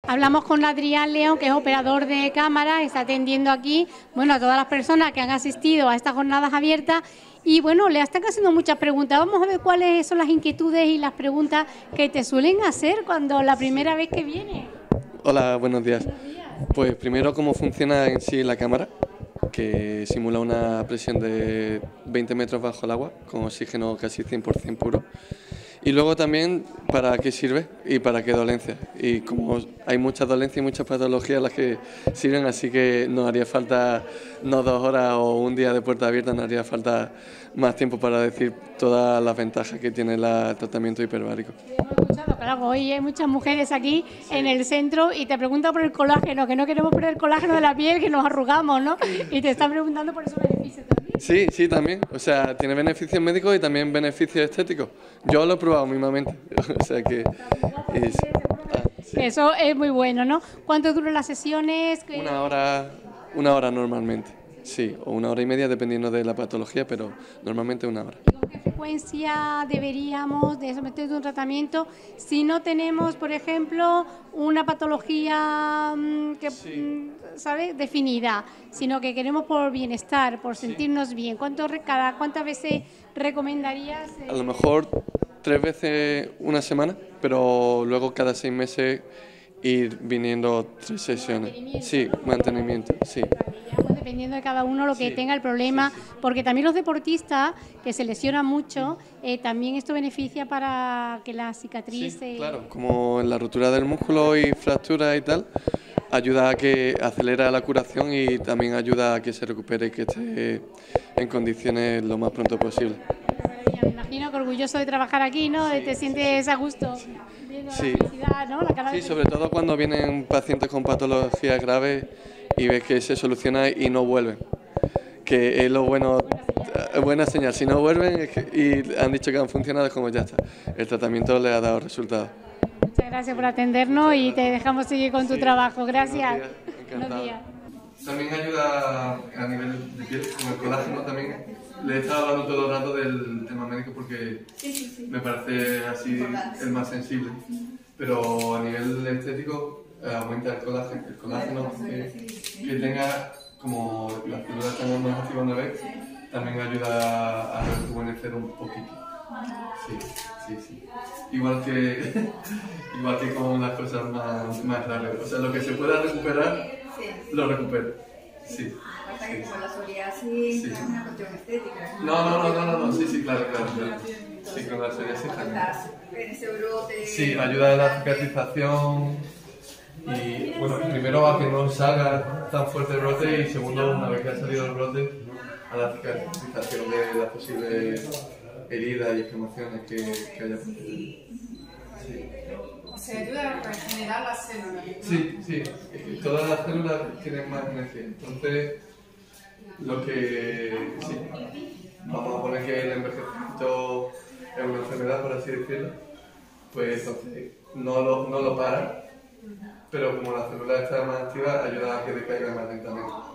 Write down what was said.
Hablamos con Adrián León, que es operador de cámara, está atendiendo aquí, bueno, a todas las personas que han asistido a estas jornadas abiertas y bueno, le están haciendo muchas preguntas. Vamos a ver cuáles son las inquietudes y las preguntas que te suelen hacer cuando la primera vez que vienes. Hola, buenos días. Pues primero, cómo funciona en sí la cámara, que simula una presión de 20 metros bajo el agua, con oxígeno casi 100% puro. Y luego también para qué sirve y para qué dolencias. Y como hay muchas dolencias y muchas patologías las que sirven, así que nos haría falta no 2 horas o un día de puerta abierta, nos haría falta más tiempo para decir todas las ventajas que tiene el tratamiento hiperbárico. Hemos escuchado, claro, hoy hay muchas mujeres aquí en el centro y te preguntan por el colágeno, que no queremos perder el colágeno de la piel, que nos arrugamos, ¿no? Y te están preguntando por esos beneficios también. Sí, sí, también. O sea, tiene beneficios médicos y también beneficios estéticos. Yo lo he probado mismamente. O sea que... sí. Eso es muy bueno, ¿no? ¿Cuánto duran las sesiones? Una hora normalmente. Sí, o 1 hora y media dependiendo de la patología, pero normalmente 1 hora. ¿Y con qué frecuencia deberíamos de someternos a un tratamiento si no tenemos, por ejemplo, una patología que, ¿sabes?, definida, sino que queremos por bienestar, por sentirnos bien? ¿Cuántas veces recomendarías? A lo mejor 3 veces una semana, pero luego cada 6 meses ir viniendo 3 sesiones. Sí, mantenimiento, sí. Dependiendo de cada uno lo que tenga el problema, porque también los deportistas que se lesionan mucho, también esto beneficia para que la cicatriz... Sí, claro, como en la rotura del músculo y fracturas y tal, ayuda a que acelera la curación y también ayuda a que se recupere y que esté en condiciones lo más pronto posible. Me imagino que orgulloso de trabajar aquí, ¿no? Te sientes a gusto. Viendo la felicidad, ¿no? La cara de sobre todo cuando vienen pacientes con patologías graves y ves que se soluciona y no vuelven, que es lo bueno, buena señal. Si no vuelven y han dicho que han funcionado, es como ya está, el tratamiento les ha dado resultados. Muchas gracias por atendernos y te dejamos seguir con tu trabajo. Gracias. Buenos días. También ayuda a nivel de piel, con el colágeno también. Le he estado hablando todo el rato del tema médico porque me parece así el más sensible, pero a nivel estético aumenta el colágeno que tenga, como las células están más activas una vez, también ayuda a rejuvenecer un poquito. Sí. Igual que con las cosas más raras. O sea, lo que se pueda recuperar, lo recupera. Sí. Que con la psoriasis es una cuestión estética. No, sí, claro. Sí, con la psoriasis también. Ese brote. Sí, ayuda a la cicatrización y, bueno, primero a que no salga tan fuerte el brote y segundo, una vez que ha salido el brote, a la cicatrización de las posibles heridas y inflamaciones que haya. Se ayuda a regenerar las células. Sí, todas las células tienen más energía, entonces vamos a poner que el envejecimiento es una enfermedad, por así decirlo, pues entonces no lo para, pero como la célula está más activa, ayuda a que decaiga más lentamente.